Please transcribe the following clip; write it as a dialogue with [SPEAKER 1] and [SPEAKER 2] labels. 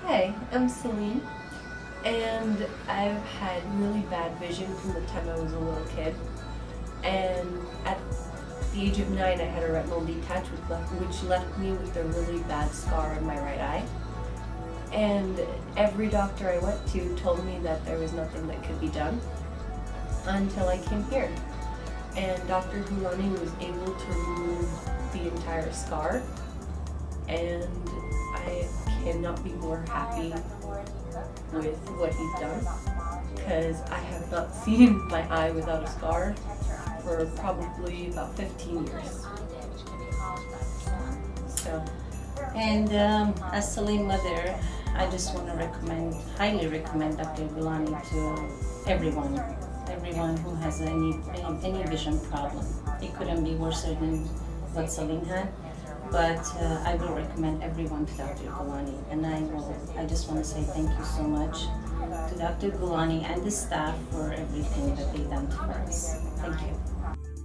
[SPEAKER 1] Hi, I'm Celine, and I've had really bad vision from the time I was a little kid. And at the age of 9, I had a retinal detach, which left me with a really bad scar on my right eye. And every doctor I went to told me that there was nothing that could be done until I came here. And Dr. Gulani was able to remove the entire scar, and I cannot be more happy with what he's done, because I have not seen my eye without a scar for probably about 15 years. So.
[SPEAKER 2] And as Celine mother, I just want to highly recommend Dr. Gulani to everyone who has any vision problem. It couldn't be worse than what Celine had, but I will recommend everyone to Dr. Gulani. And I just want to say thank you so much to Dr. Gulani and the staff for everything that they've done for us. Thank you.